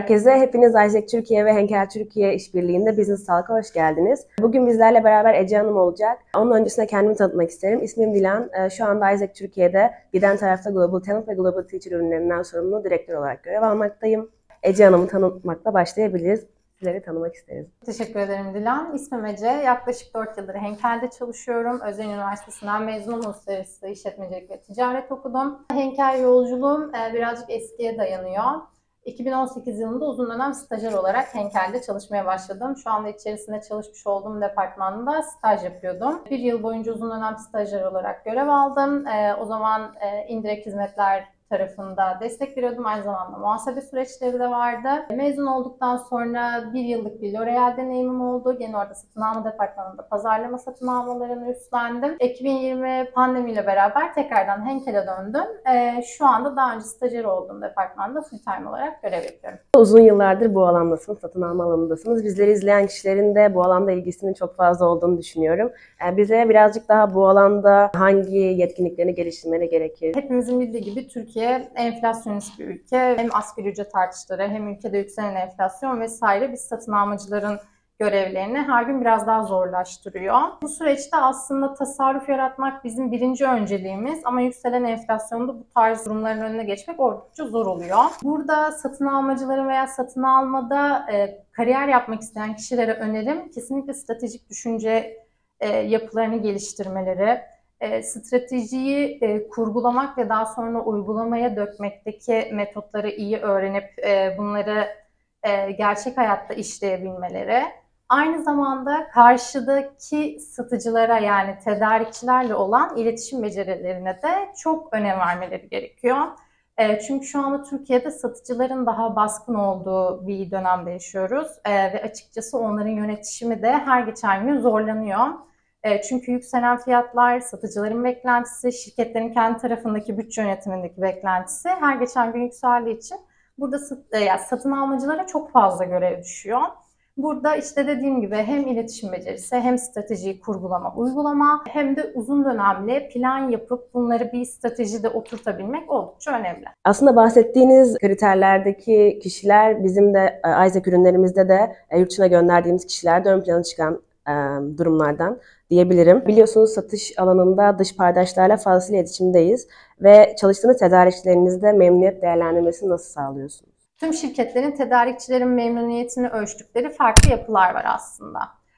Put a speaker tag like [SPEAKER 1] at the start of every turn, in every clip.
[SPEAKER 1] herkese. Hepiniz Isaac Türkiye ve Henkel Türkiye işbirliğinde Business Talk'a hoş geldiniz. Bugün bizlerle beraber Ece Hanım olacak. Onun öncesinde kendimi tanıtmak isterim. İsmim Dilan. Şu anda Isaac Türkiye'de Giden Tarafta Global Talent ve Global Teacher ürünlerinden sorumlu direktör olarak görev almaktayım. Ece Hanım'ı tanıtmakla başlayabiliriz. Sizleri tanımak isteriz.
[SPEAKER 2] Teşekkür ederim Dilan. İsmim Ece. Yaklaşık 4 yıldır Henkel'de çalışıyorum. Özel Üniversitesi'nden mezunum. Uluslararası İşletmecilik ve Ticaret okudum. Henkel yolculuğum birazcık eskiye dayanıyor. 2018 yılında uzun dönem stajyer olarak Henkel'de çalışmaya başladım. Şu anda içerisinde çalışmış olduğum departmanda staj yapıyordum. Bir yıl boyunca uzun dönem stajyer olarak görev aldım. O zaman indirekt hizmetler tarafında destek veriyordum. Aynı zamanda muhasebe süreçleri de vardı. Mezun olduktan sonra bir yıllık bir L'Oreal deneyimim oldu. Gene orada satın alma departmanında pazarlama satın almalarını üstlendim. 2020 pandemiyle beraber tekrardan Henkel'e döndüm. Şu anda daha önce stajyer olduğum departmanda full time olarak görev yapıyorum.
[SPEAKER 1] Uzun yıllardır bu alandasınız, satın alma alanındasınız. Bizleri izleyen kişilerin de bu alanda ilgisinin çok fazla olduğunu düşünüyorum. Bize birazcık daha bu alanda hangi yetkinliklerini geliştirmeleri gerekir?
[SPEAKER 2] Hepimizin bildiği gibi Türkiye enflasyonist bir ülke. Hem asgari ücret artışları hem ülkede yükselen enflasyon vesaire biz satın almacıların görevlerini her gün biraz daha zorlaştırıyor. Bu süreçte aslında tasarruf yaratmak bizim birinci önceliğimiz ama yükselen enflasyonda bu tarz durumların önüne geçmek oldukça zor oluyor. Burada satın almacıların veya satın almada kariyer yapmak isteyen kişilere önerim kesinlikle stratejik düşünce yapılarını geliştirmeleri, stratejiyi kurgulamak ve daha sonra uygulamaya dökmekteki metotları iyi öğrenip bunları gerçek hayatta işleyebilmeleri, aynı zamanda karşıdaki satıcılara yani tedarikçilerle olan iletişim becerilerine de çok önem vermeleri gerekiyor. Çünkü şu anda Türkiye'de satıcıların daha baskın olduğu bir dönemde yaşıyoruz ve açıkçası onların yönetişimi de her geçen gün zorlanıyor. Çünkü yükselen fiyatlar, satıcıların beklentisi, şirketlerin kendi tarafındaki bütçe yönetimindeki beklentisi her geçen gün yükseldiği için burada satın almacılara çok fazla görev düşüyor. Burada işte dediğim gibi hem iletişim becerisi hem stratejiyi kurgulama, uygulama hem de uzun dönemli plan yapıp bunları bir stratejide oturtabilmek oldukça önemli.
[SPEAKER 1] Aslında bahsettiğiniz kriterlerdeki kişiler bizim de Isaac ürünlerimizde de yurt dışına gönderdiğimiz kişilerde ön plana çıkan durumlardan diyebilirim. Biliyorsunuz satış alanında dış paydaşlarla fazlasıyla iletişimdeyiz ve çalıştığınız tedarikçilerinizde memnuniyet değerlendirmesini nasıl sağlıyorsunuz?
[SPEAKER 2] Tüm şirketlerin tedarikçilerin memnuniyetini ölçtükleri farklı yapılar var aslında.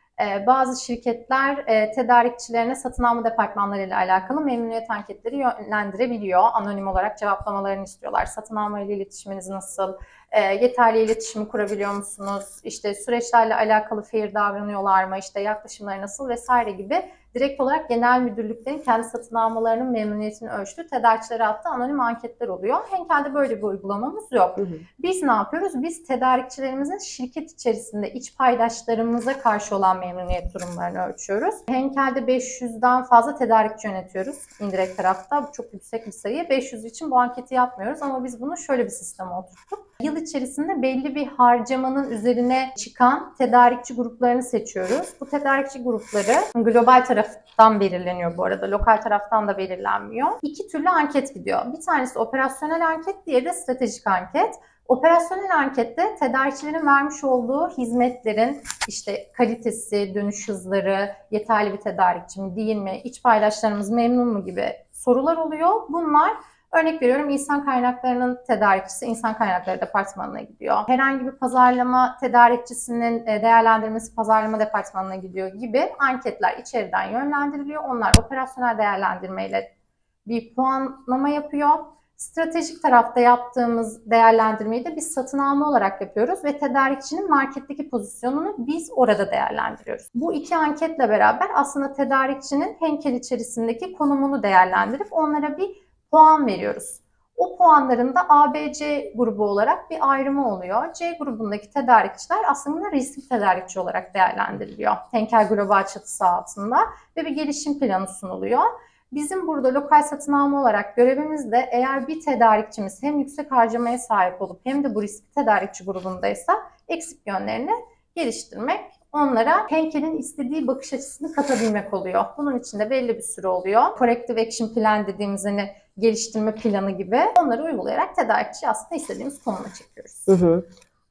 [SPEAKER 2] Bazı şirketler tedarikçilerine satın alma departmanlarıyla alakalı memnuniyet anketleri yönlendirebiliyor. Anonim olarak cevaplamalarını istiyorlar. Satın alma ile iletişiminiz nasıl? Yeterli iletişimi kurabiliyor musunuz? İşte süreçlerle alakalı fair davranıyorlar mı? İşte yaklaşımları nasıl vesaire gibi direkt olarak genel müdürlüklerin kendi satın almalarının memnuniyetini ölçtüğü tedarikçilere attığı anonim anketler oluyor. Henkel'de böyle bir uygulamamız yok. Biz ne yapıyoruz? Biz tedarikçilerimizin şirket içerisinde iç paydaşlarımıza karşı olan memnuniyet durumlarını ölçüyoruz. Henkel'de 500'den fazla tedarikçi yönetiyoruz indirekt tarafta. Bu çok yüksek bir sayı. 500 için bu anketi yapmıyoruz ama biz bunu şöyle bir sisteme oturttuk. Yıl içerisinde belli bir harcamanın üzerine çıkan tedarikçi gruplarını seçiyoruz. Bu tedarikçi grupları global taraftan belirleniyor bu arada. Lokal taraftan da belirlenmiyor. İki türlü anket gidiyor. Bir tanesi operasyonel anket, diğeri de stratejik anket. Operasyonel ankette tedarikçilerin vermiş olduğu hizmetlerin işte kalitesi, dönüş hızları, yeterli bir tedarikçi mi değil mi, iç paydaşlarımız memnun mu gibi sorular oluyor. Bunlar örnek veriyorum insan kaynaklarının tedarikçisi insan kaynakları departmanına gidiyor. Herhangi bir pazarlama tedarikçisinin değerlendirmesi pazarlama departmanına gidiyor gibi anketler içeriden yönlendiriliyor. Onlar operasyonel değerlendirmeyle bir puanlama yapıyor. Stratejik tarafta yaptığımız değerlendirmeyi de biz satın alma olarak yapıyoruz ve tedarikçinin marketteki pozisyonunu biz orada değerlendiriyoruz. Bu iki anketle beraber aslında tedarikçinin Henkel içerisindeki konumunu değerlendirip onlara bir puan veriyoruz. O puanların da A, B, C grubu olarak bir ayrımı oluyor. C grubundaki tedarikçiler aslında riskli tedarikçi olarak değerlendiriliyor. Henkel Global çatısı altında ve bir gelişim planı sunuluyor. Bizim burada lokal satın alma olarak görevimiz de eğer bir tedarikçimiz hem yüksek harcamaya sahip olup hem de bu riskli tedarikçi grubundaysa eksik yönlerini geliştirmek, onlara Henkel'in istediği bakış açısını katabilmek oluyor. Bunun için de belli bir süre oluyor. Corrective Action Plan dediğimiz hani geliştirme planı gibi onları uygulayarak tedarikçi aslında istediğimiz konuma çekiyoruz.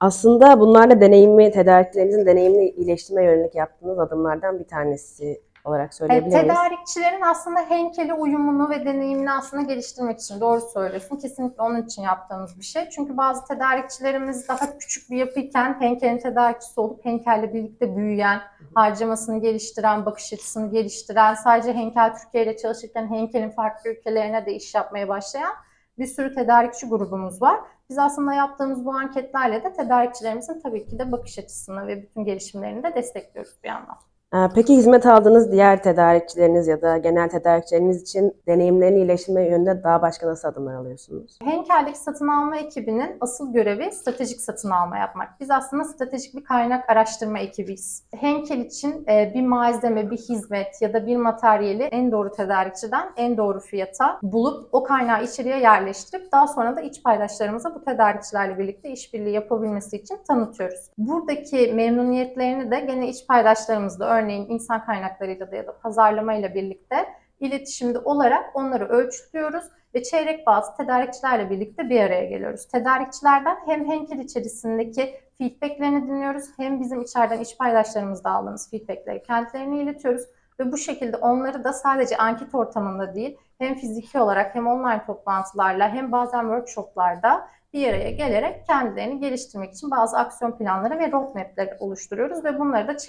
[SPEAKER 1] Aslında bunlar da tedarikçilerinizin deneyimini iyileştirmeye yönelik yaptığınız adımlardan bir tanesi olarak söyleyebilir miyiz?
[SPEAKER 2] Tedarikçilerin aslında Henkel'e uyumunu ve deneyimini aslında geliştirmek için, doğru söylüyorsun. Kesinlikle onun için yaptığımız bir şey. Çünkü bazı tedarikçilerimiz daha küçük bir yapıyken Henkel'in tedarikçisi olup Henkel'le birlikte büyüyen, harcamasını geliştiren, bakış açısını geliştiren, sadece Henkel Türkiye ile çalışırken Henkel'in farklı ülkelerine de iş yapmaya başlayan bir sürü tedarikçi grubumuz var. Biz aslında yaptığımız bu anketlerle de tedarikçilerimizin tabii ki de bakış açısını ve bütün gelişimlerini de destekliyoruz bir yandan.
[SPEAKER 1] Peki hizmet aldığınız diğer tedarikçileriniz ya da genel tedarikçileriniz için deneyimlerini iyileştirme yönünde daha başka nasıl adımlar alıyorsunuz?
[SPEAKER 2] Henkel'deki satın alma ekibinin asıl görevi stratejik satın alma yapmak. Biz aslında stratejik bir kaynak araştırma ekibiyiz. Henkel için bir malzeme, bir hizmet ya da bir materyali en doğru tedarikçiden en doğru fiyata bulup o kaynağı içeriye yerleştirip daha sonra da iç paydaşlarımıza bu tedarikçilerle birlikte işbirliği yapabilmesi için tanıtıyoruz. Buradaki memnuniyetlerini de gene iç paydaşlarımızla, örneğin insan kaynaklarıyla da ya da pazarlamayla birlikte iletişimde olarak onları ölçütlüyoruz ve çeyrek bazı tedarikçilerle birlikte bir araya geliyoruz. Tedarikçilerden hem Henkel içerisindeki feedbacklerini dinliyoruz, hem bizim içeriden iş paydaşlarımızda aldığımız feedbackleri kendilerine iletiyoruz ve bu şekilde onları da sadece anket ortamında değil, hem fiziki olarak hem online toplantılarla hem bazen workshoplarda bir araya gelerek kendilerini geliştirmek için bazı aksiyon planları ve roadmap'leri oluşturuyoruz ve bunları da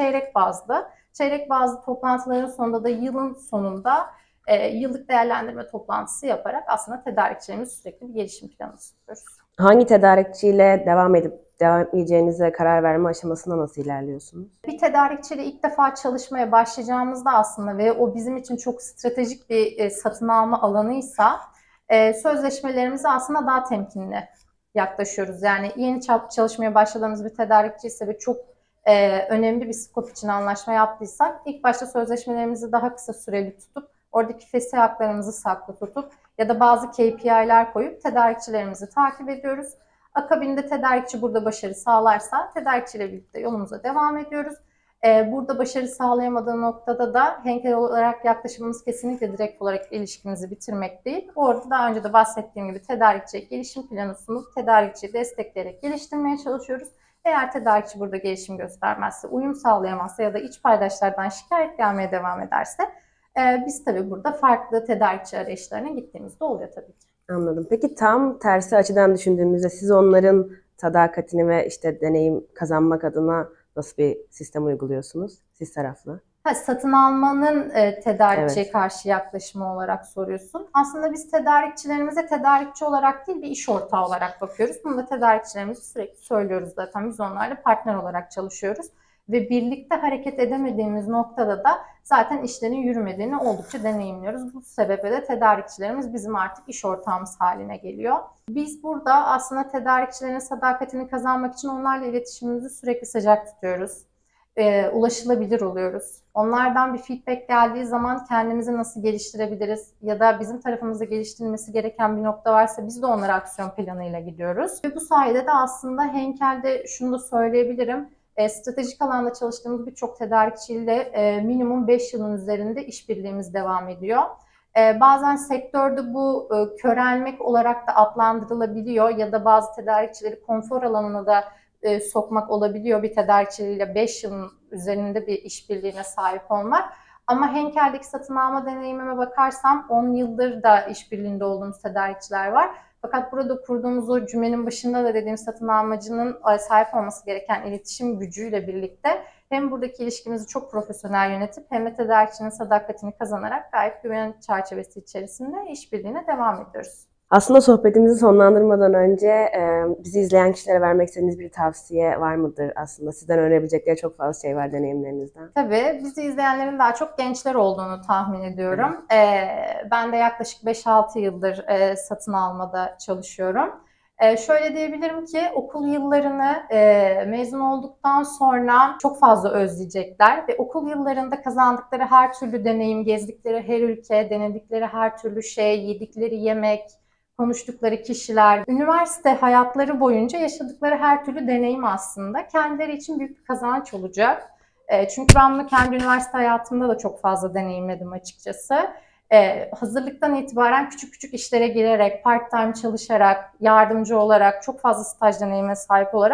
[SPEAKER 2] çeyrek bazlı toplantıların sonunda da yılın sonunda yıllık değerlendirme toplantısı yaparak aslında tedarikçilerimiz sürekli bir gelişim planı tutuyoruz.
[SPEAKER 1] Hangi tedarikçiyle devam edeceğinize karar verme aşamasında nasıl ilerliyorsunuz?
[SPEAKER 2] Bir tedarikçiyle ilk defa çalışmaya başlayacağımızda aslında ve o bizim için çok stratejik bir satın alma alanıysa sözleşmelerimize aslında daha temkinli yaklaşıyoruz. Yani yeni çalışmaya başladığımız bir tedarikçi ise ve çok önemli bir skop için anlaşma yaptıysak ilk başta sözleşmelerimizi daha kısa süreli tutup oradaki fesih haklarımızı saklı tutup ya da bazı KPI'ler koyup tedarikçilerimizi takip ediyoruz. Akabinde tedarikçi burada başarı sağlarsa tedarikçiyle birlikte yolumuza devam ediyoruz. Burada başarı sağlayamadığı noktada da Henkel olarak yaklaşımımız kesinlikle direkt olarak ilişkimizi bitirmek değil. Orada daha önce de bahsettiğim gibi tedarikçiye gelişim planı sunup tedarikçiyi destekleyerek geliştirmeye çalışıyoruz. Eğer tedarikçi burada gelişim göstermezse, uyum sağlayamazsa ya da iç paydaşlardan şikayet gelmeye devam ederse biz tabii burada farklı tedarikçi arayışlarına gittiğimizde oluyor tabii ki.
[SPEAKER 1] Anladım. Peki tam tersi açıdan düşündüğümüzde siz onların sadakatini ve işte deneyim kazanmak adına nasıl bir sistem uyguluyorsunuz? Siz taraflı.
[SPEAKER 2] Satın almanın tedarikçiye
[SPEAKER 1] Evet.
[SPEAKER 2] karşı yaklaşımı olarak soruyorsun. Aslında biz tedarikçilerimize tedarikçi olarak değil bir iş ortağı olarak bakıyoruz. Bunu da tedarikçilerimize sürekli söylüyoruz zaten. Biz onlarla partner olarak çalışıyoruz. Ve birlikte hareket edemediğimiz noktada da zaten işlerin yürümediğini oldukça deneyimliyoruz. Bu sebeple de tedarikçilerimiz bizim artık iş ortağımız haline geliyor. Biz burada aslında tedarikçilerin sadakatini kazanmak için onlarla iletişimimizi sürekli sıcak tutuyoruz. Ulaşılabilir oluyoruz. Onlardan bir feedback geldiği zaman kendimizi nasıl geliştirebiliriz ya da bizim tarafımızda geliştirilmesi gereken bir nokta varsa biz de onlara aksiyon planıyla gidiyoruz. Ve bu sayede de aslında Henkel'de şunu da söyleyebilirim. Stratejik alanda çalıştığımız birçok tedarikçiyle minimum 5 yılın üzerinde işbirliğimiz devam ediyor. Bazen sektörde bu körelmek olarak da adlandırılabiliyor ya da bazı tedarikçileri konfor alanına da sokmak olabiliyor bir tedarikçiyle 5 yılın üzerinde bir işbirliğine sahip olmak. Ama Henkel'deki satın alma deneyimime bakarsam 10 yıldır da işbirliğinde olduğumuz tedarikçiler var. Fakat burada kurduğumuz o cümlenin başında da dediğim satın almacının sahip olması gereken iletişim gücüyle birlikte hem buradaki ilişkimizi çok profesyonel yönetip hem de tedarikçinin sadakatini kazanarak gayet güven çerçevesi içerisinde işbirliğine devam ediyoruz.
[SPEAKER 1] Aslında sohbetimizi sonlandırmadan önce bizi izleyen kişilere vermek istediğiniz bir tavsiye var mıdır aslında? Sizden öğrenebilecekleri çok fazla şey var deneyimlerinizden.
[SPEAKER 2] Tabii bizi izleyenlerin daha çok gençler olduğunu tahmin ediyorum. Ben de yaklaşık 5-6 yıldır satın almada çalışıyorum. Şöyle diyebilirim ki okul yıllarını mezun olduktan sonra çok fazla özleyecekler ve okul yıllarında kazandıkları her türlü deneyim, gezdikleri her ülke, denedikleri her türlü şey, yedikleri yemek, konuştukları kişiler, üniversite hayatları boyunca yaşadıkları her türlü deneyim aslında kendileri için büyük bir kazanç olacak. Çünkü ben bunu kendi üniversite hayatımda da çok fazla deneyimledim açıkçası. Hazırlıktan itibaren küçük küçük işlere girerek, part-time çalışarak, yardımcı olarak, çok fazla staj deneyime sahip olarak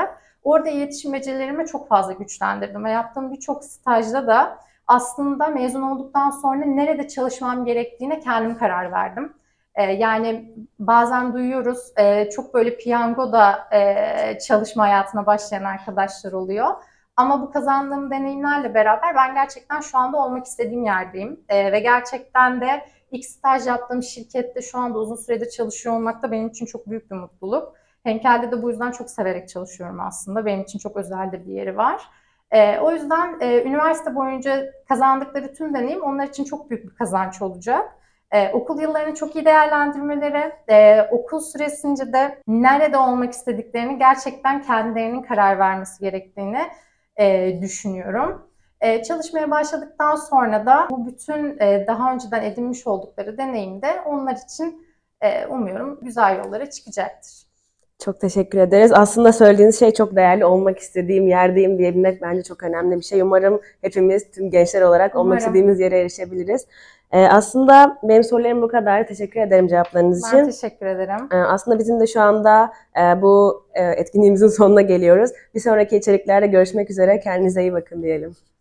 [SPEAKER 2] Orada iletişim becerilerimi çok fazla güçlendirdim ve yaptığım birçok stajda da aslında mezun olduktan sonra nerede çalışmam gerektiğine kendim karar verdim. Yani bazen duyuyoruz çok böyle piyangoda çalışma hayatına başlayan arkadaşlar oluyor. Ama bu kazandığım deneyimlerle beraber ben gerçekten şu anda olmak istediğim yerdeyim. Ve gerçekten de ilk staj yaptığım şirkette şu anda uzun süredir çalışıyor olmak da benim için çok büyük bir mutluluk. Henkel'de de bu yüzden çok severek çalışıyorum aslında. Benim için çok özel de bir yeri var. O yüzden üniversite boyunca kazandıkları tüm deneyim onlar için çok büyük bir kazanç olacak. Okul yıllarını çok iyi değerlendirmeleri, okul süresince de nerede olmak istediklerini gerçekten kendilerinin karar vermesi gerektiğini düşünüyorum. Çalışmaya başladıktan sonra da bu bütün daha önceden edinmiş oldukları deneyim de onlar için umuyorum güzel yollara çıkacaktır.
[SPEAKER 1] Çok teşekkür ederiz. Aslında söylediğiniz şey çok değerli. Olmak istediğim yerdeyim diyebilmek bence çok önemli bir şey. Umarım hepimiz tüm gençler olarak olmak istediğimiz yere erişebiliriz. Aslında benim sorularım bu kadar. Teşekkür ederim cevaplarınız için.
[SPEAKER 2] Ben teşekkür ederim.
[SPEAKER 1] Aslında bizim de şu anda bu etkinliğimizin sonuna geliyoruz. Bir sonraki içeriklerde görüşmek üzere. Kendinize iyi bakın diyelim.